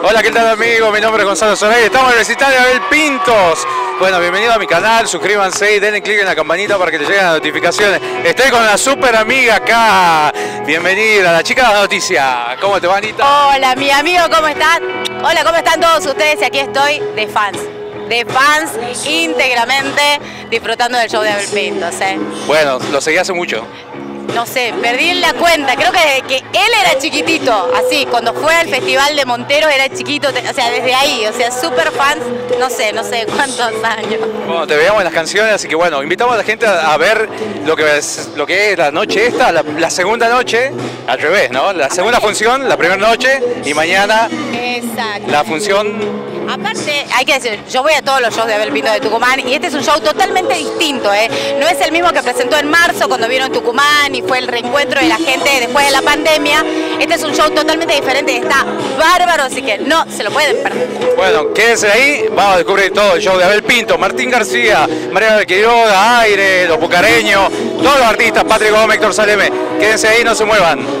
Hola, ¿qué tal amigos? Mi nombre es Gonzalo Soray, estamos en el recital de Abel Pintos. Bueno, bienvenido a mi canal, suscríbanse y denle clic en la campanita para que les lleguen las notificaciones. Estoy con una super amiga acá. Bienvenida, la chica de la noticia. ¿Cómo te va, Anita? Hola, mi amigo, ¿cómo están? Hola, ¿cómo están todos ustedes? Y aquí estoy de fans íntegramente disfrutando del show de Abel Pintos, ¿eh? Bueno, lo seguí hace mucho. No sé, perdí la cuenta, creo que desde que él era chiquitito, así, cuando fue al Festival de Monteros era chiquito, o sea, desde ahí, o sea, súper fans, no sé cuántos años. Bueno, te veíamos en las canciones, así que bueno, invitamos a la gente a ver lo que es la noche esta, la segunda noche, al revés, ¿no? La segunda función, la primera noche, y mañana exacto. la función. Aparte, hay que decir, yo voy a todos los shows de Abel Pintos de Tucumán y este es un show totalmente distinto, ¿eh? No es el mismo que presentó en marzo cuando vino en Tucumán y fue el reencuentro de la gente después de la pandemia. Este es un show totalmente diferente y está bárbaro, así que no se lo pueden perder. Bueno, quédense ahí, vamos a descubrir todo el show de Abel Pintos, Martín García, María Quiroga, Aire, Los Pucareños, todos los artistas, Patrick Gómez, Héctor Saleme. Quédense ahí, no se muevan.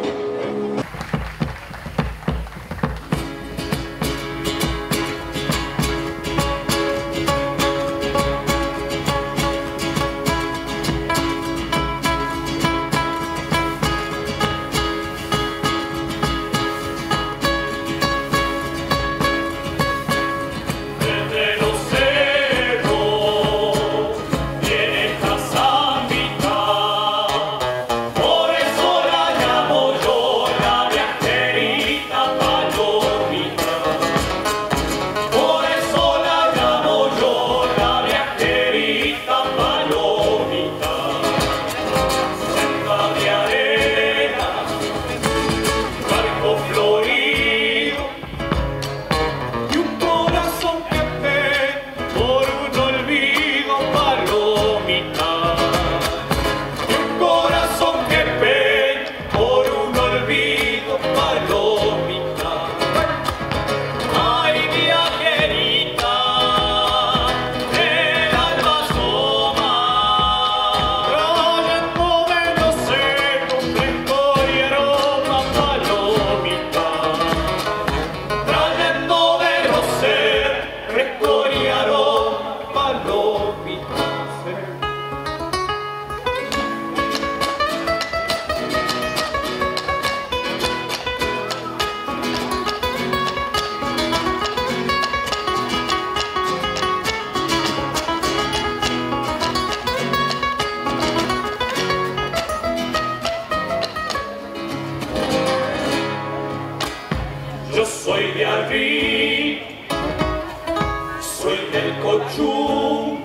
Yo soy de Albi, soy del Cochú,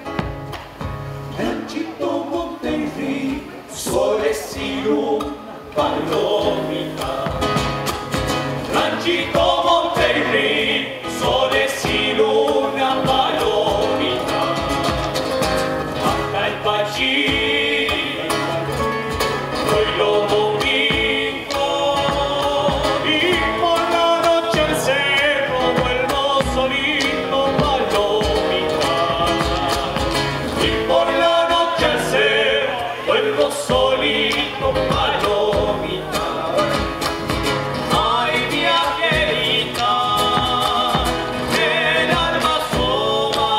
Ranchito Monterrey, Soles y Luna, Palomita. Ranchito Monterrey, Soles y Luna, Palomita. Hasta el Pachín, hoy lo solito palomita. Ay, viajerita, el alma asoma.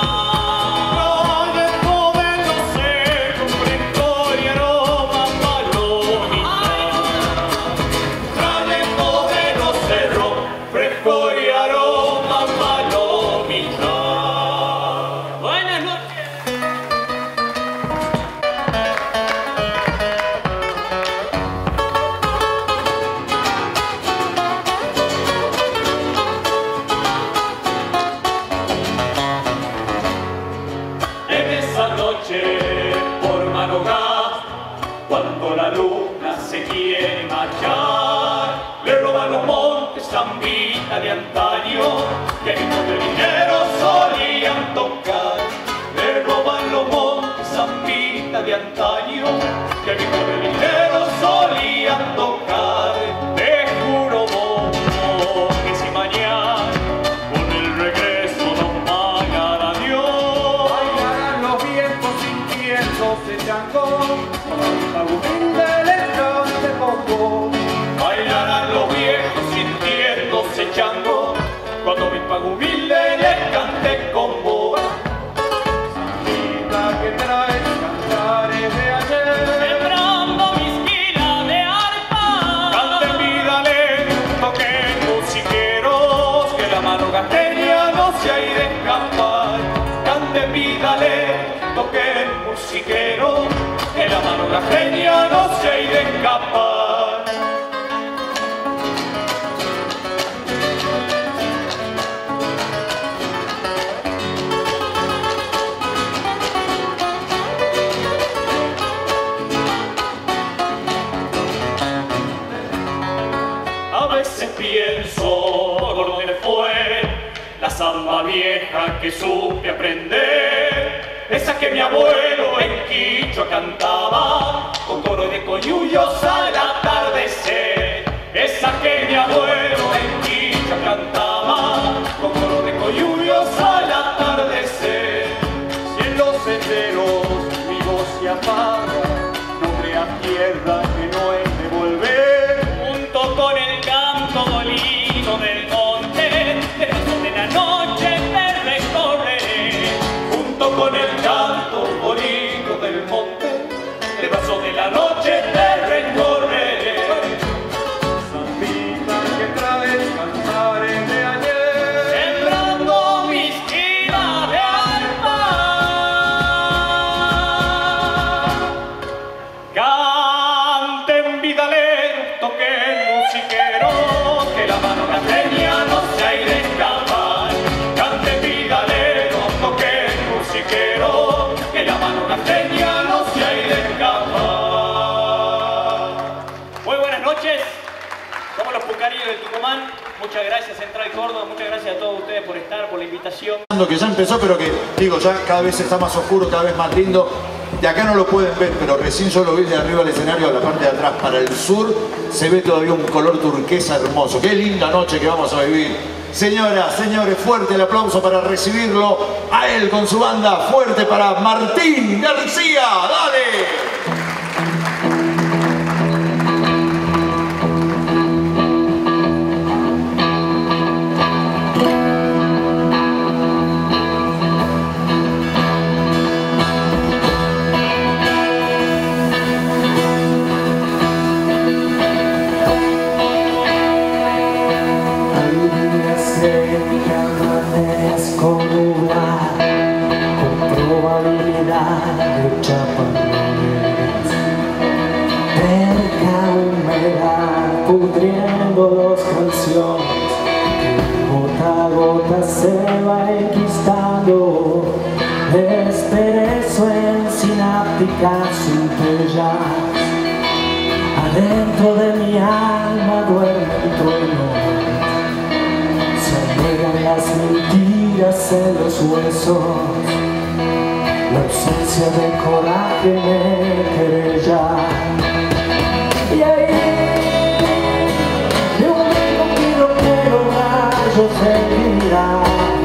Trayendo de los secos, frescor y aroma palomita. Trayendo de los cerros, frescor y aroma palomita. Buenas noches. Por madrugada, cuando la luna se quiere marchar, le roban los montes zambita de antaño, que los guerrilleros solían tocar. Le roban los montes zambita de antaño, que los guerrilleros solían tocar. Te juro, mono, que si mañana con el regreso nos pagará Dios, bailarán los vientos sintiéndose changón, humilde le de poco. Bailarán los viejos sintiéndose changón. pienso por dónde fue la samba vieja que supe aprender, esa que mi abuelo en Quichua cantaba con coro de coyullos al atardecer, esa que mi abuelo en Quichua cantaba con coro de coyullos al atardecer. Si en los senderos mi voz se apaga, nombre a tierra que no es de volver, junto con el canto dolido del monte, el paso de la noche me recorreré, junto con el canto bonito del monte, el paso de la noche te recorreré. Zambita que traes cantares de ayer, sembrando mis giras de alma. Canten vidaleros, toquen musiquero, que la mano cafeña no se hay de escapar. Canten vidaleros, toquen musiquero, que la mano cafeña no se hay de escapar. Muy buenas noches, somos los Pucarillos del Tucumán. Muchas gracias Central Córdoba, muchas gracias a todos ustedes por estar, por la invitación. Que ya empezó, pero que, digo, ya cada vez está más oscuro, cada vez más lindo. De acá no lo pueden ver, pero recién yo lo vi de arriba del escenario, a la parte de atrás, para el sur, se ve todavía un color turquesa hermoso. Qué linda noche que vamos a vivir. Señoras, señores, fuerte el aplauso para recibirlo a él con su banda. Fuerte para Martín García. ¡Dale! Pudriendo las canciones, gota a gota se va enquistando, desperezo en sináptica sin ya. Adentro de mi alma duerme el trueno, se niegan las mentiras en los huesos, la ausencia de coraje me querella. Y ahí seguirá,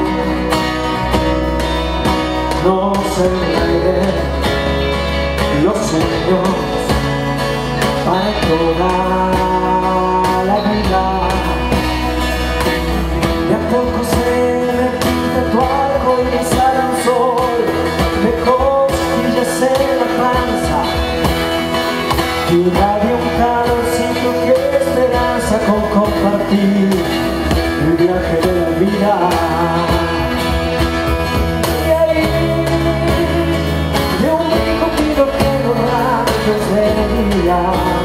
no se enreden los sueños para toda la vida. De a poco se me quita tu arco y me sale un sol de cosquillas en la panza y irradia un calorcito que esperanza con compartir el viaje de la vida. Y ahí de un único pido que los rayos del día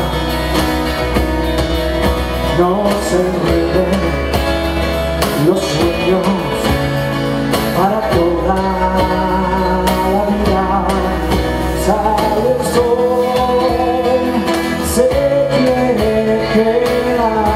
no se enreden los sueños para toda la vida. Sale el sol, se tiene que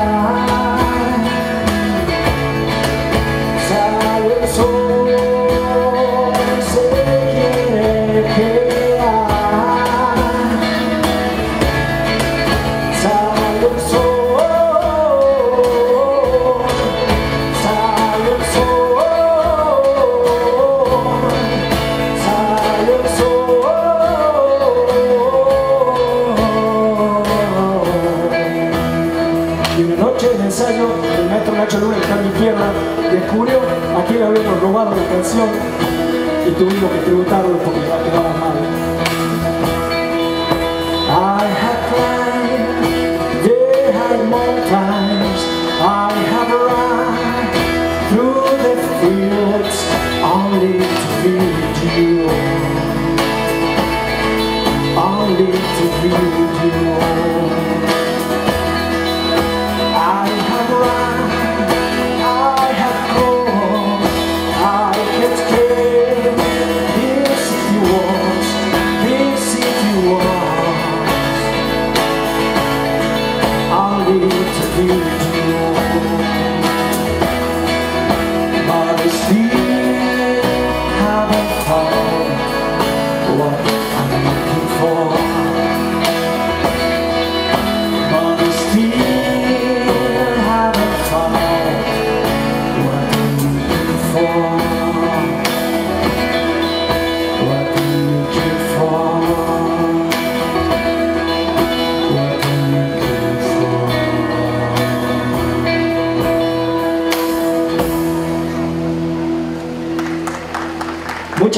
descubrió a quién habíamos robado la canción y tuvimos que tributarlo porque ya quedaba mal. I have climbed the high mountains, I have run through the fields only to feed you, only to feed you. I have run, I have gone, I can't stay. This city walks, this city walks, only to feed you.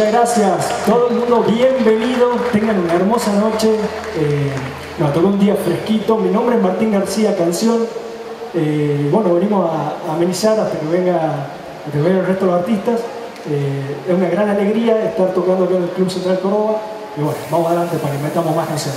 Muchas gracias. Todo el mundo bienvenido. Tengan una hermosa noche. Nos tocó un día fresquito. Mi nombre es Martín García Canción. Bueno, venimos a amenizar hasta que venga el resto de los artistas. Es una gran alegría estar tocando acá en el Club Central Córdoba. Y bueno, vamos adelante para que metamos más canciones.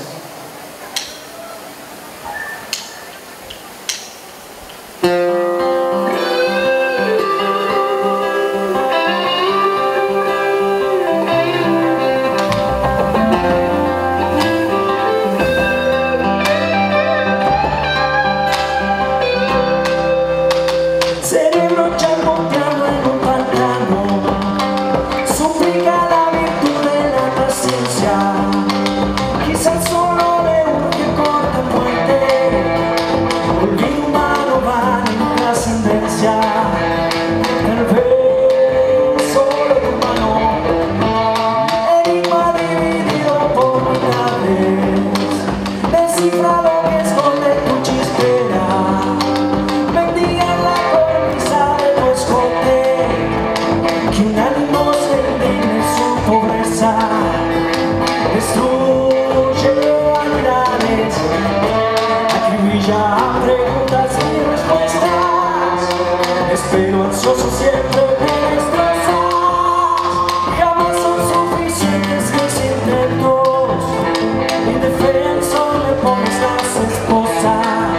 Pero ansioso siempre me destrozas. Jamás son suficientes mis intentos. Indefenso le pones las esposas.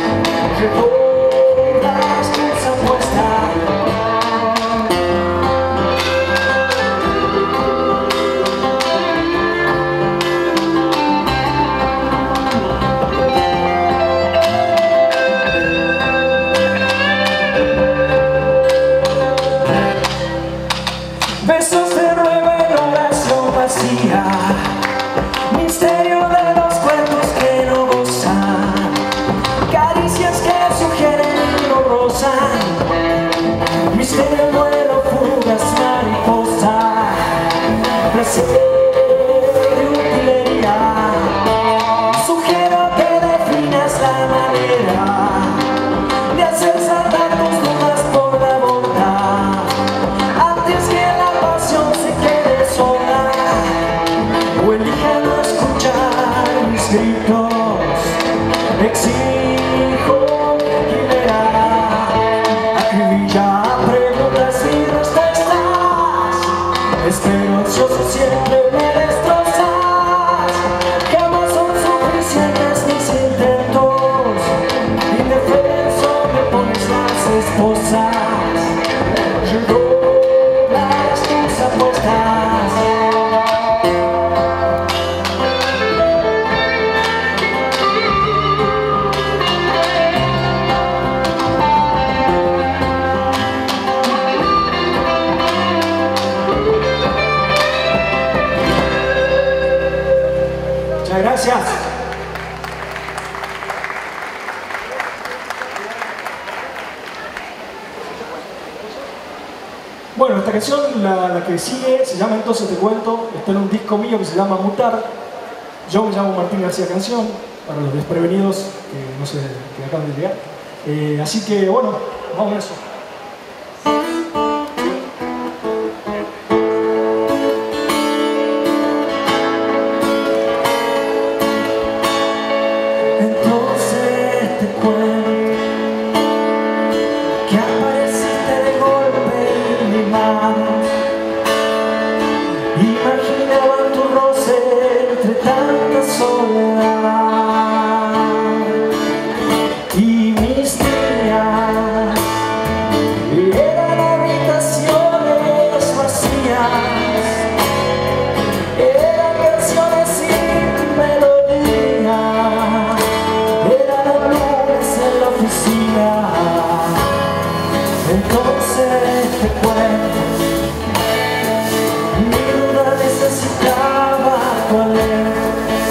Recordas tus apuestas. Besos de revelación vacía, misterio de los cuerpos que no gozan, caricias que sugieren y no rozan, misterio, vuelo, fugas, mariposa, placer de utilería. Sugiero que definas la manera de hacer saltar tus dudas por la borda, antes que la pasión se quede sola, o elija no escuchar mis gritos. Exijo mi quimera, acribilla preguntas y respuestas. Espero ansioso siempre me destrozas. Jamás son suficientes mis intentos. Indefenso me pones las esposas. Tus apuestas. Muchas gracias. Bueno, esta canción, la que sigue, se llama Entonces te cuento. Está en un disco mío que se llama Mutar. Yo me llamo Martín García Canción, para los desprevenidos que no sé, que acaban de llegar. Así que bueno, vamos a eso. Entonces te cuento que apareciste de golpe en mi mano. Imaginaba tu roce entre tanta soledad. Y mis días eran habitaciones vacías, eran canciones sin melodía, eran los lunes en la oficina. Entonces te cuento, mi duda necesitaba tu alerta.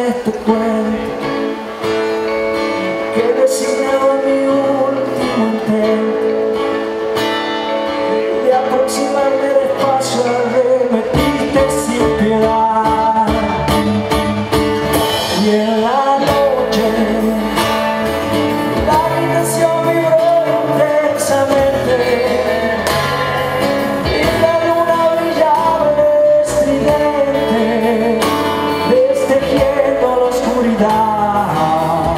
este cuento que designaba mi último intento de aproximarme despacio a remetirte sin piedad. Y en la noche la habitación vibró intensamente y la luna brillaba estridente, destejiendo la oscuridad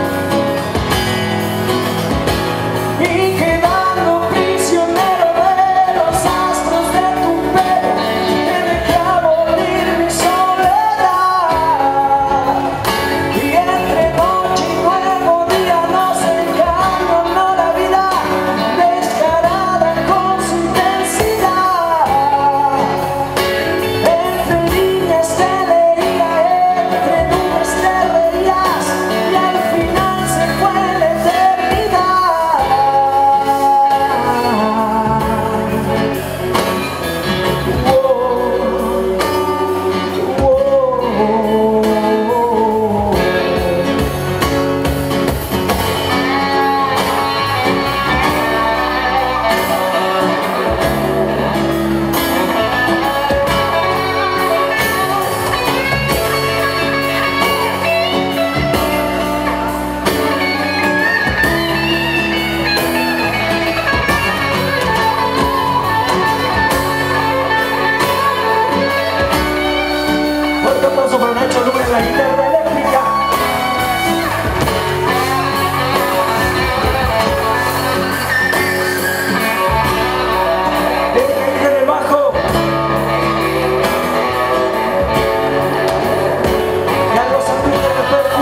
y quedando prisionero de los astros de tu pelo, me dejé abolir mi soledad. Y entre noche y nuevo día nos engañó la vida descarada con su intensidad. Entre líneas te leía, entre nubes te reías y al final se fue la eternidad. Fuerte aplauso para Nacho Luna en la guitarra eléctrica. En el bajo. Carlos Santos en el percu.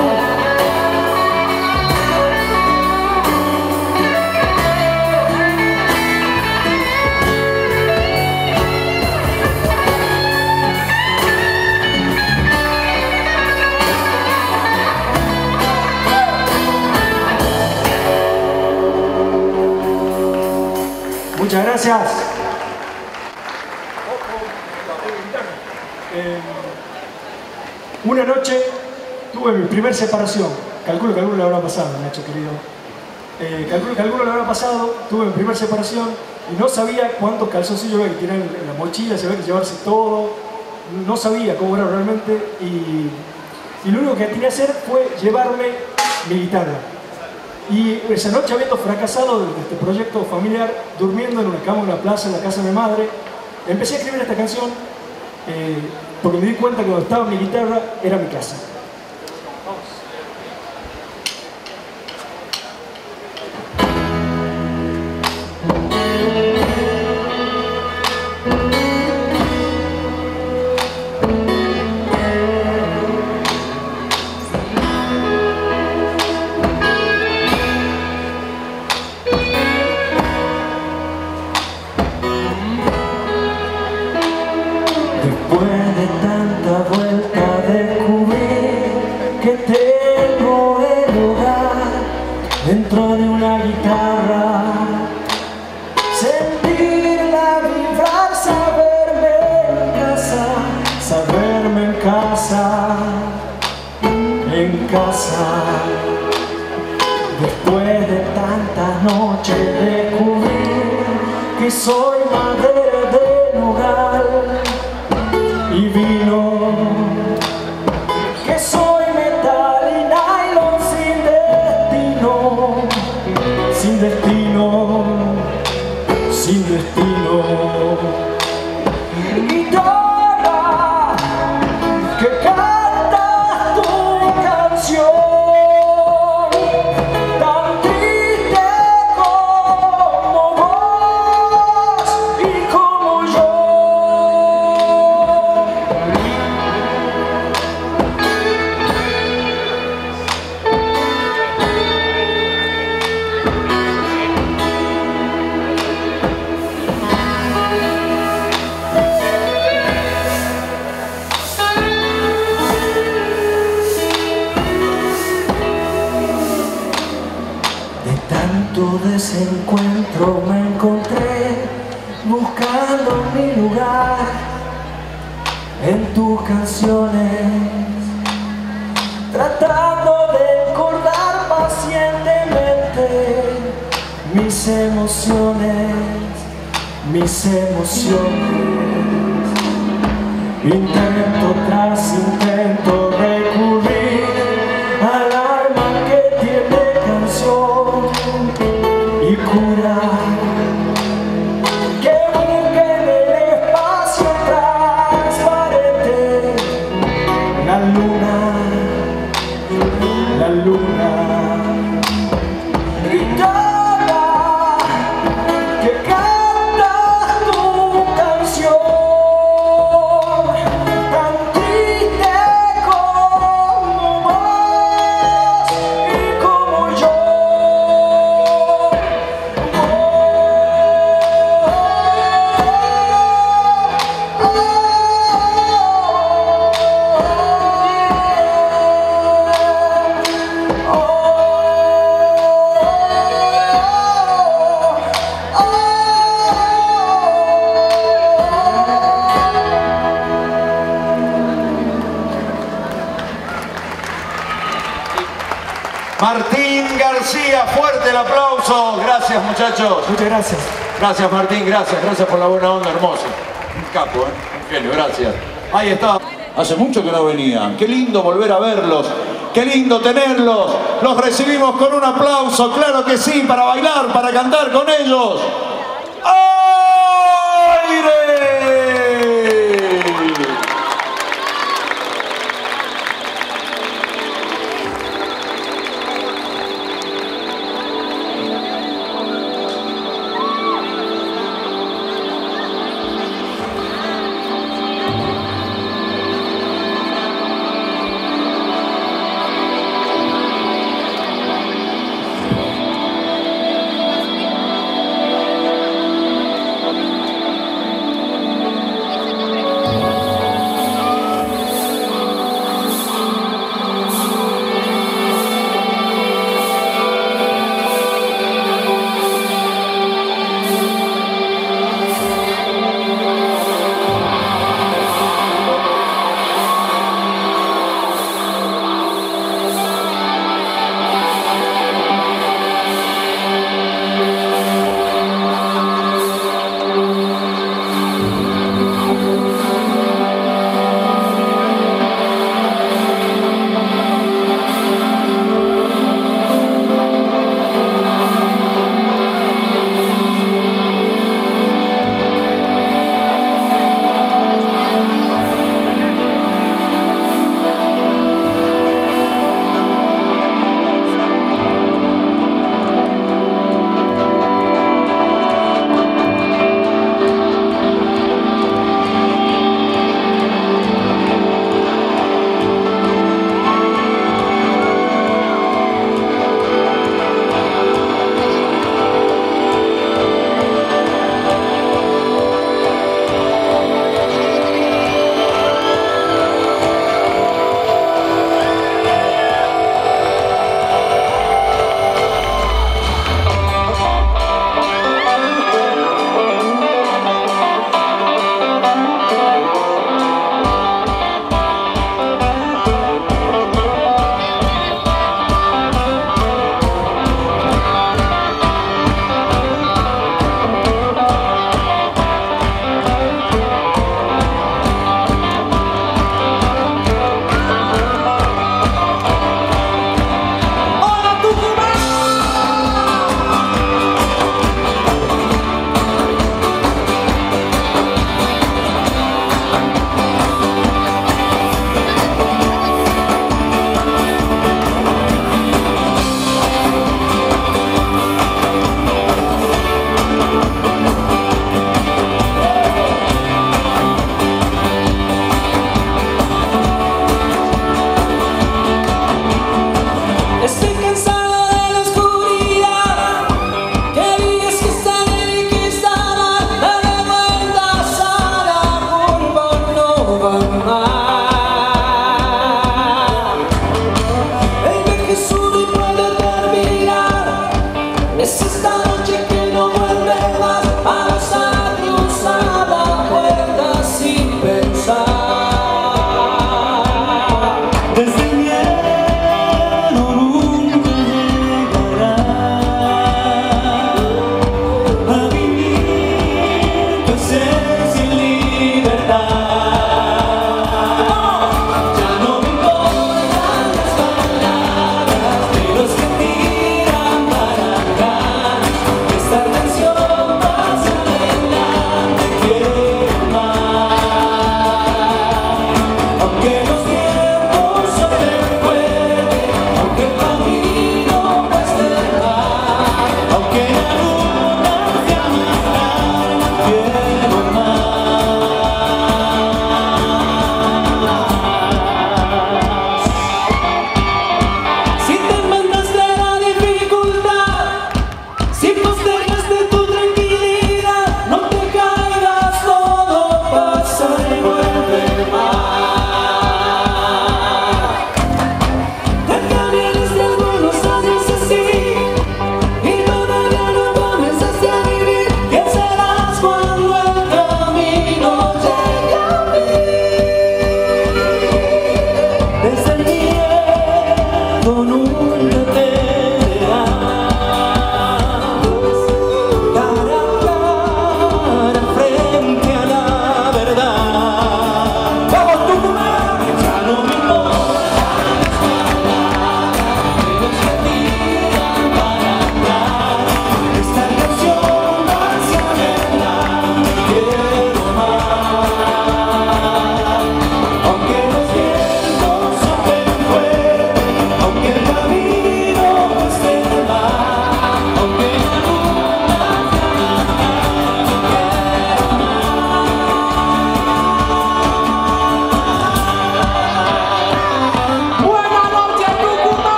Muchas gracias. Una noche tuve mi primer separación. Calculo que alguno le habrá pasado, Nacho querido. Calculo que alguno le habrá pasado. Tuve mi primer separación y no sabía cuántos calzoncillos había que tirar en la mochila, si había que llevarse todo. No sabía cómo era realmente y lo único que tenía que hacer fue llevarme mi guitarra. Y esa noche, habiendo fracasado de este proyecto familiar, durmiendo en una cama en una plaza en la casa de mi madre, empecé a escribir esta canción porque me di cuenta que donde estaba mi guitarra era mi casa. Después de tanta vuelta descubrí que tengo el hogar dentro de una guitarra. Sentirla vibrar, saberme en casa. Después de tantas noches descubrí que soy madera de nogal y vino, que soy metal y nylon sin destino, sin destino, sin destino. Guitarra que cantas tu canción, tan triste como vos y como yo. Tanto desencuentro me encontré buscando mi lugar en tus canciones tratando de recordar pacientemente mis emociones, mis emociones. Intento tras intento recurrir al arma que tiene canción y cura, que busque en el espacio transparente la luna, la luna. Gritaba que cantas tu canción, tan triste como vos y como yo. Martín García, fuerte el aplauso. Gracias, muchachos. Muchas gracias. Gracias, Martín, gracias por la buena onda, hermoso. Un capo, un genio, gracias. Ahí está. Hace mucho que no venían. Qué lindo volver a verlos. Qué lindo tenerlos. Los recibimos con un aplauso, claro que sí, para bailar, para cantar con ellos. ¡Aire!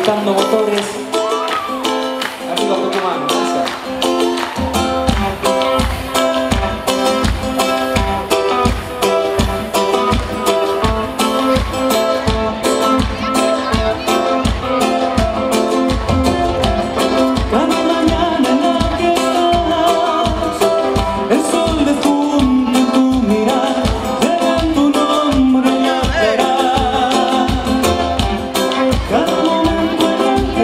calentando motores. Arriba Tucumán, gracias. Cada momento en el que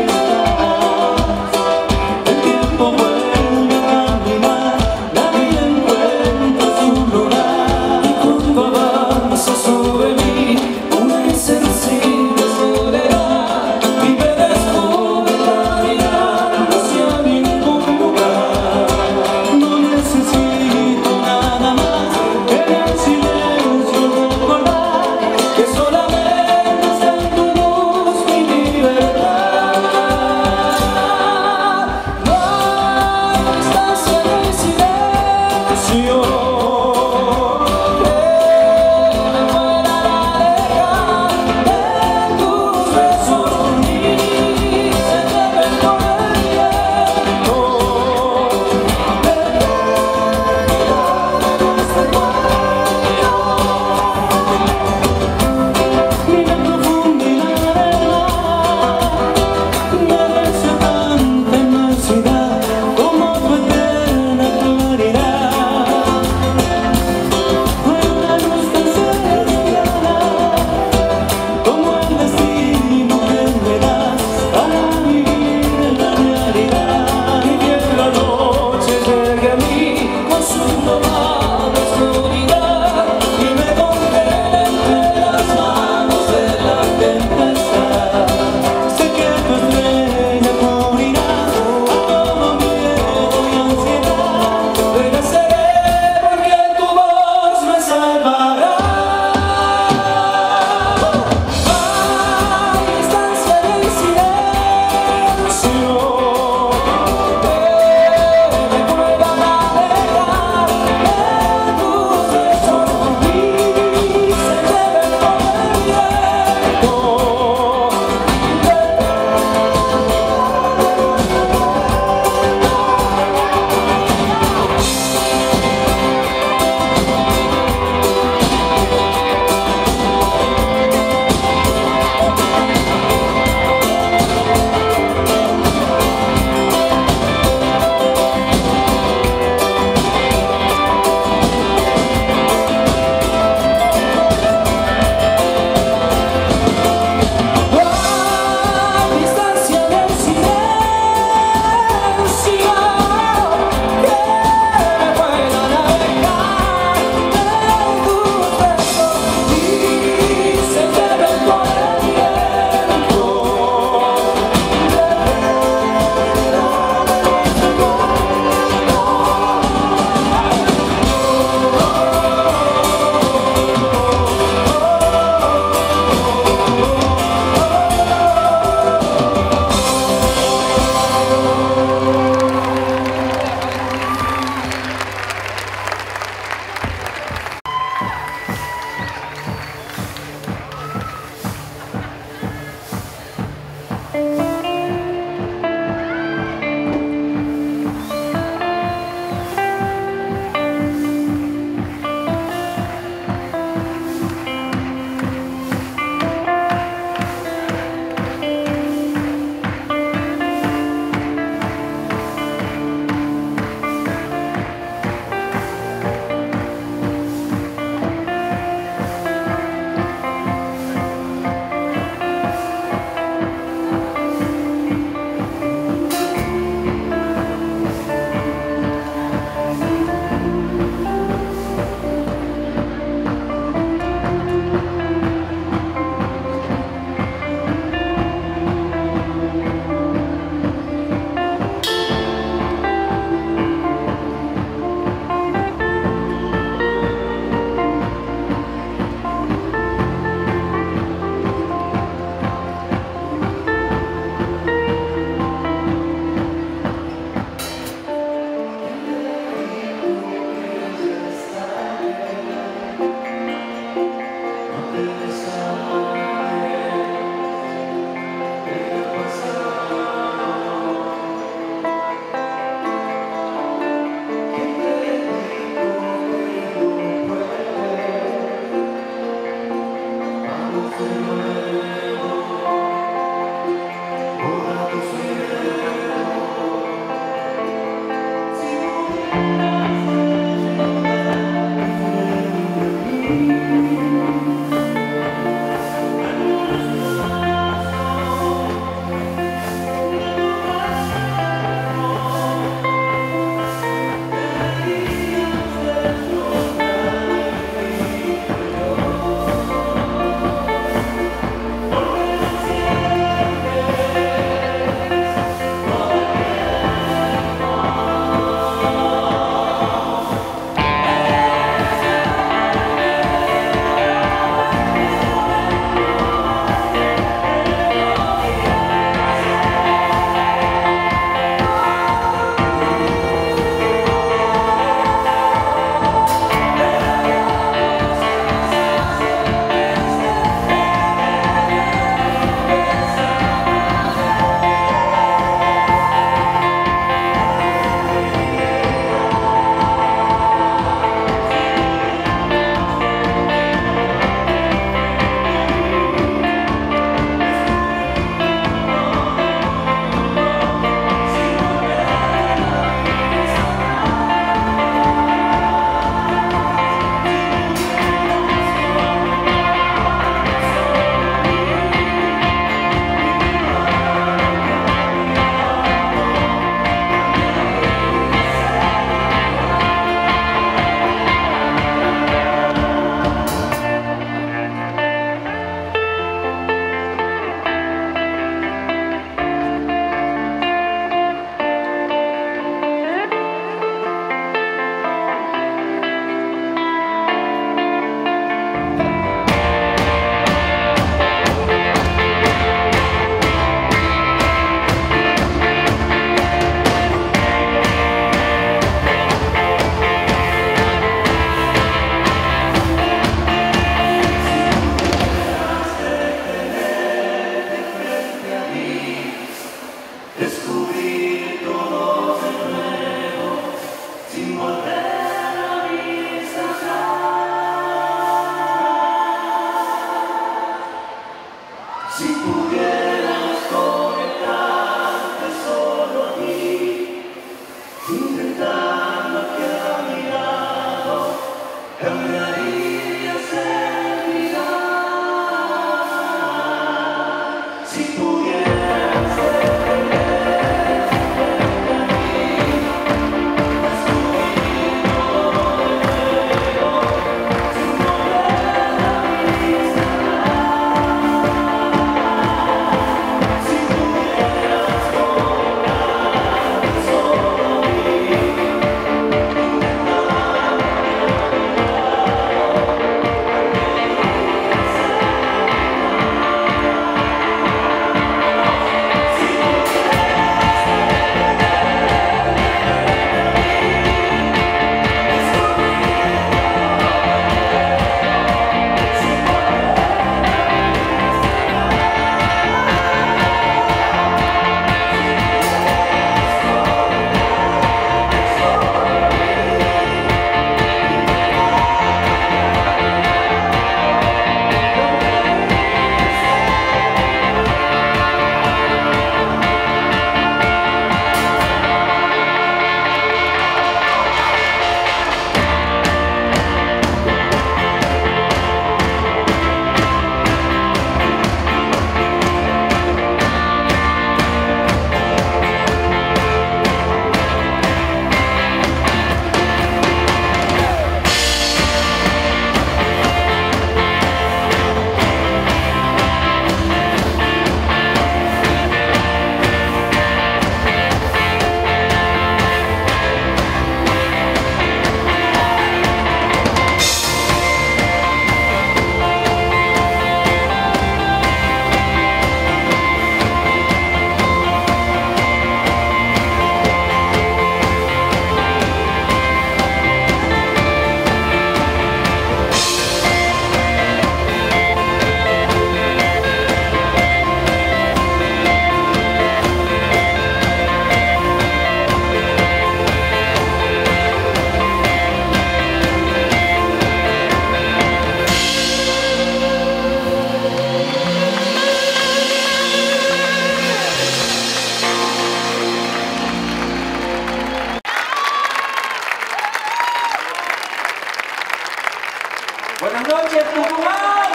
Buenas noches, Tucumán.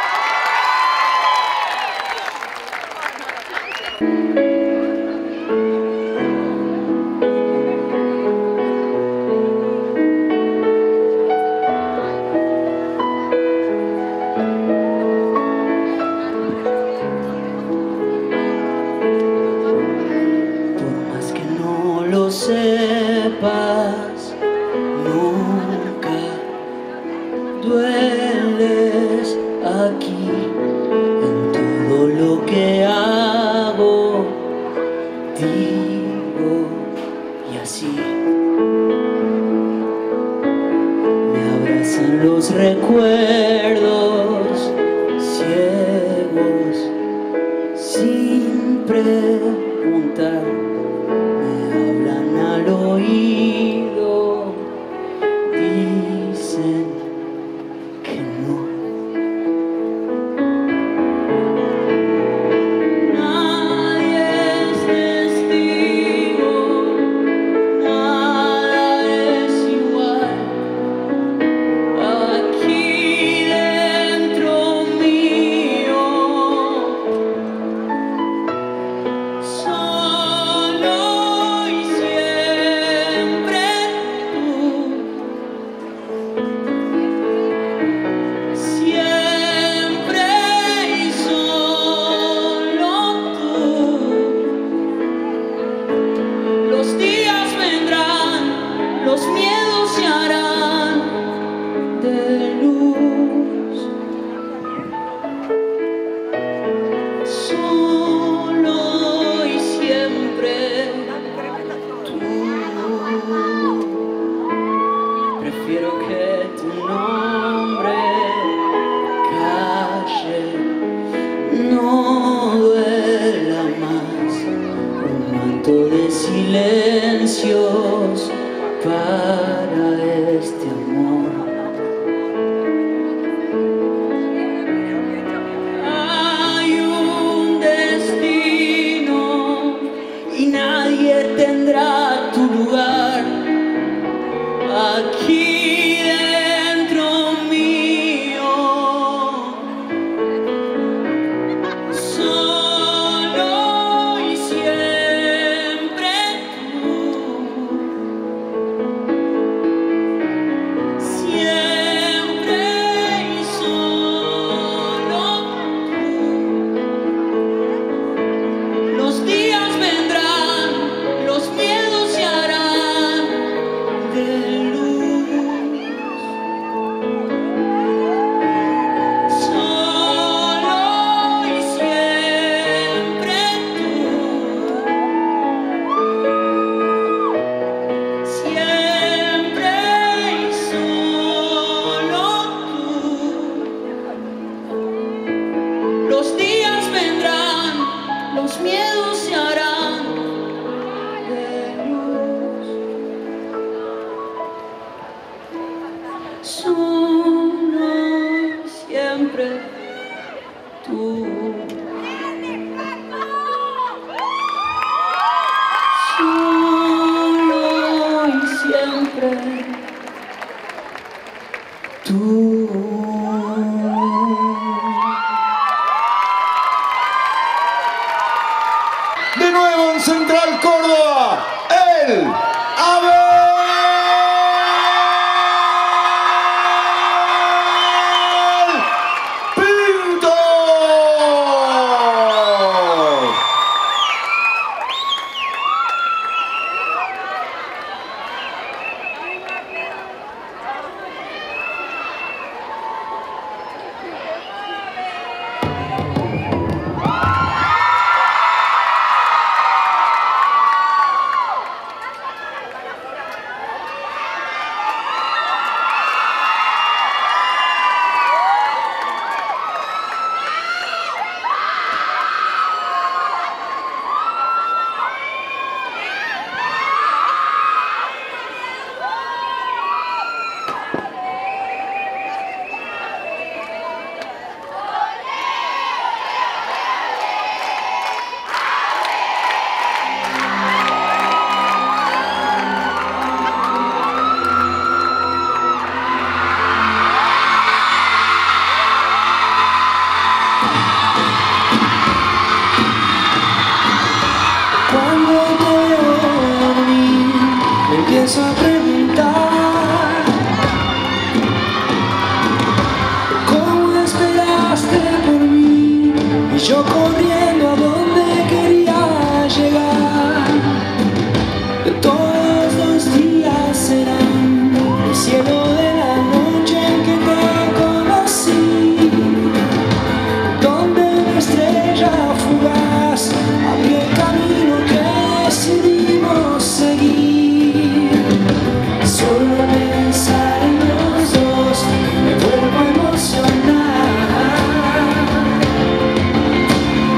Por más que no lo sepas, nunca dueles aquí. En todo lo que hago, digo y así me abrazan los recuerdos ciegos sin preguntar. Me hablan al oído, dicen que no. Nadie es testigo, nada es igual. Aquí dentro mío, solo y siempre tú. Siempre y solo tú. Los días vendrán, los miedos se harán de luz. Solo y siempre tú. Prefiero que tu nombre calle, no duela más. Un manto de silencios para este amor. Hay un nuevo en Central Córdoba, el Abel Pintos. Empiezo a preguntar ¿cómo esperaste por mí? Y yo corriendo a donde quería llegar. Todos los días serán el cielo de la noche en que te conocí, donde una estrella fugaz abrió el camino que decidimos seguir. Solo pensar en los dos me vuelvo a emocionar.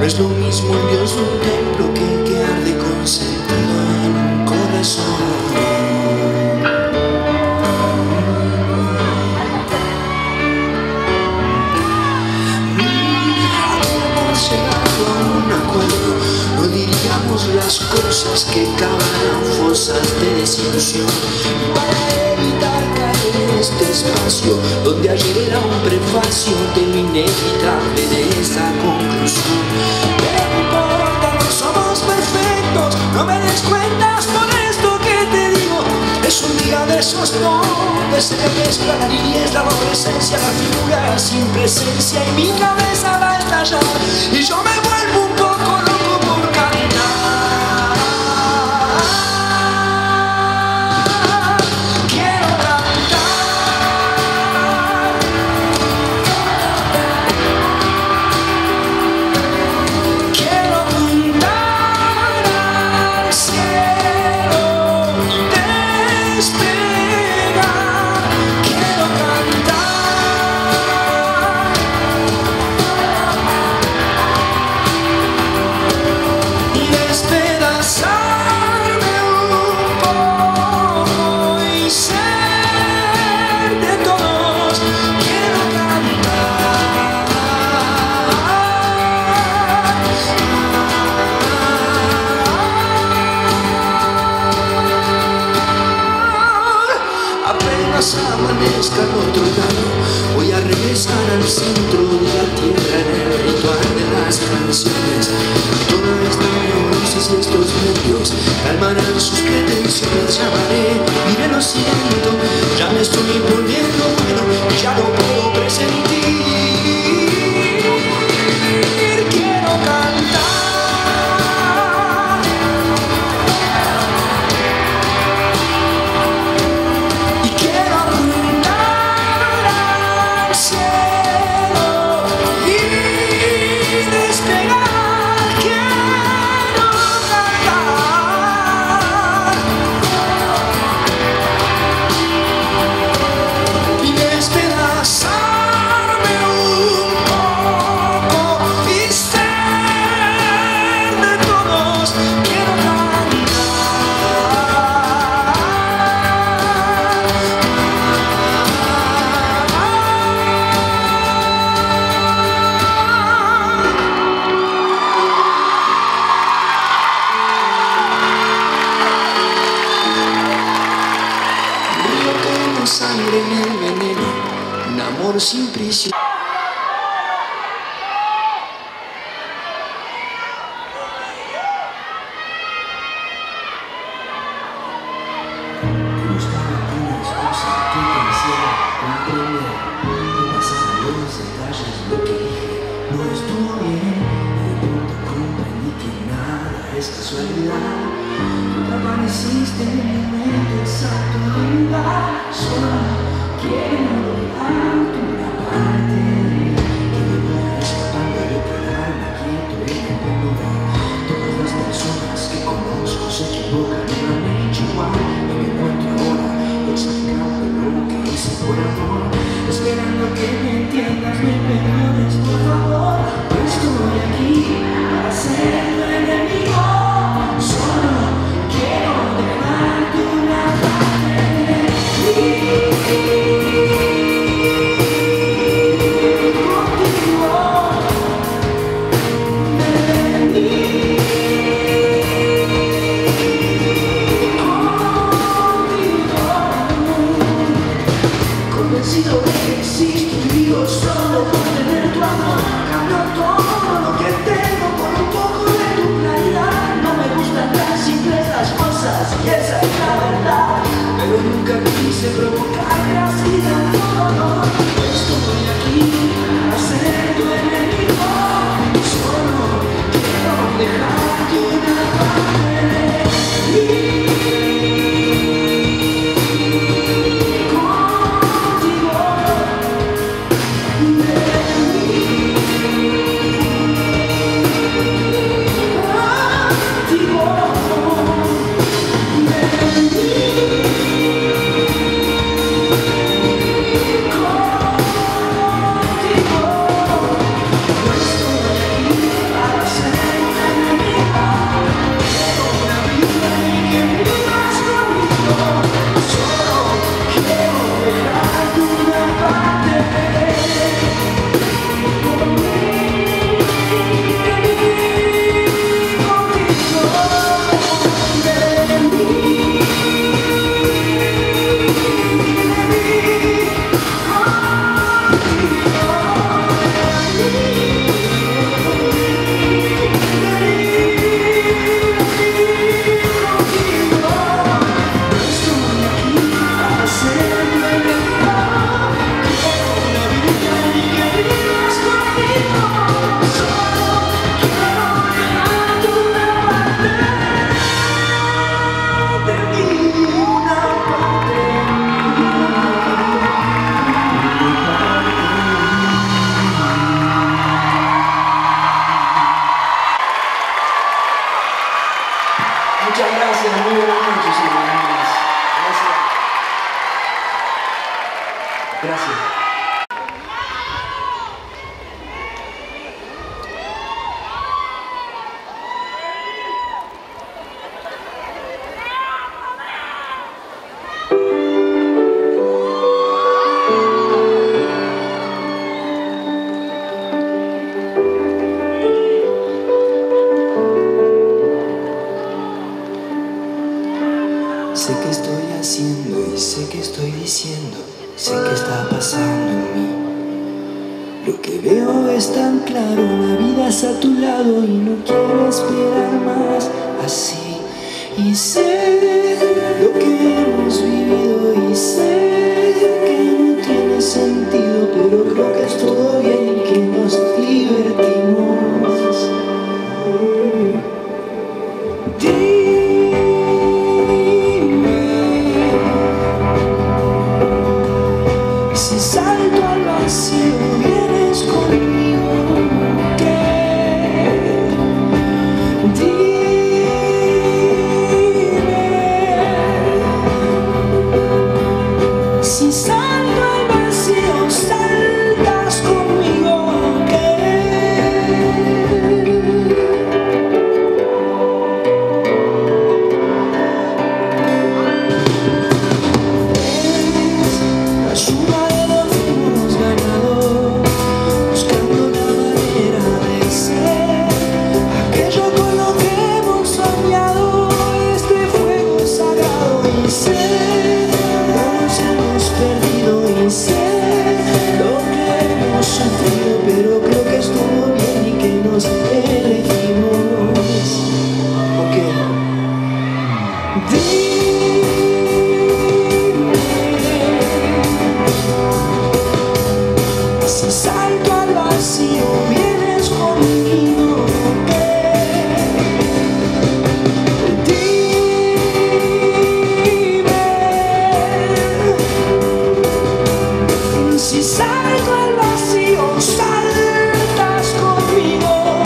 es lo mismo un Dios de un templo que el que arde concentrado en un corazón. Habíamos llegado a un acuerdo, no diríamos las cosas que cavan fosas de desilusión. Para evitar caer en este espacio donde ayer era un prefacio de lo inevitable de esa conclusión. Pero no importa, no somos perfectos, no me des cuentas por esto que te digo. Es un día de esos donde se mezcla la niñez, la adolescencia, la figura sin presencia y mi cabeza va a estallar y yo me vuelvo un poco loco por caminar. Quiero cantar, quiero apuntar al cielo y despegar. Quiero cantar y despedazarme un poco y ser de todos. Quiero apenas amanezca al otro lado, voy a regresar al centro de la tierra en el ritual de las canciones. Toda esta neurosis y estos nervios calmarán sus pretensiones. Llamaré, mire, lo siento, ya me estoy volviendo bueno y ya lo puedo presentir. Quiero cantar y quiero apuntar al cielo y despegar. Quiero cantar y despedazarme un poco y ser de todos. Quiero río como sangre en el veneno, un amor sin prisión. Buscar algunas cosas que te hicieron comprender, no pasar los detalles, lo que dije no estuvo bien. De pronto comprendí que nada es casualidad. Tú te apareciste en el momento exacto del lugar. Solo quiero darte una parte de mí que me pueda escapando de quedarme quieto en el mundo. Todas las personas que conozco se equivocan y no han hecho igual. Y me encuentro ahora exagerando lo que hice por amor, esperando que me entiendas, me perdones por favor. Yo estoy aquí para ser tu enemigo. Solo quiero dejarte una parte de mí. Contigo, de mí. Convencido de que existe un Dios solo por tener tu amor. Cambio todo lo que tengo por un poco de tu claridad. No me gustan tan simples las cosas y esa es la verdad. Pero nunca quise provocarte así tanto dolor. Estoy aquí para ser tu enemigo. Solo quiero dejarte una parte de mí. Contigo, Gracias. Sé que estoy haciendo y sé que estoy diciendo, sé que está pasando en mí. Lo que veo es tan claro, la vida está a tu lado y no quiero esperar más así. Y sé lo que hemos vivido y sé que no tiene sentido, pero creo que es todo bien y que nos divertimos. Si salto al vacío, vienes conmigo, ¿qué? Dime. Si salto al vacío, saltas conmigo, la suma de los números ganados, buscando la manera de ser aquello con lo que hemos soñado, este fuego sagrado. Y sé, no nos hemos perdido y sé lo que hemos sufrido, pero creo que estuvo bien y que nos elegimos. Ok. Si salto al vacío, vienes conmigo, dime. Si salto al vacío, saltas conmigo,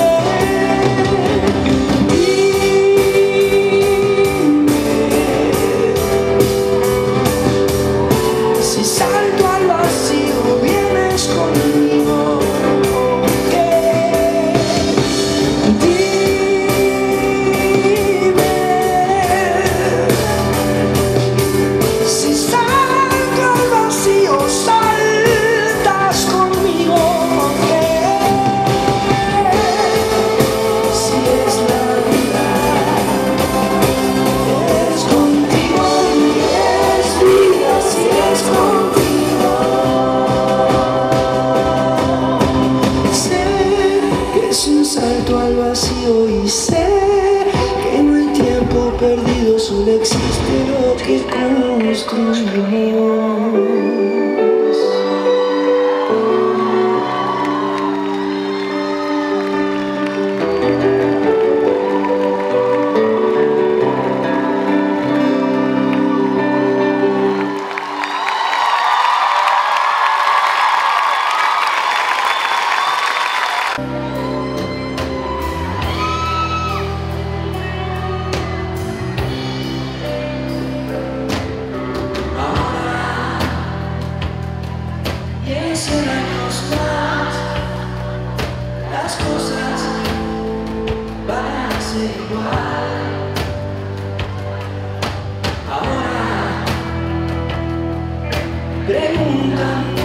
dime. Si salto al vacío, vienes conmigo, dime. Si salto al vacío, saltas conmigo, si es la vida, es contigo y es vida, si es contigo. Sé que es un salto al vacío y sé que no hay tiempo perdido, solo existe lo que construimos. Y en 100 años más, las cosas van a ser igual. Ahora preguntan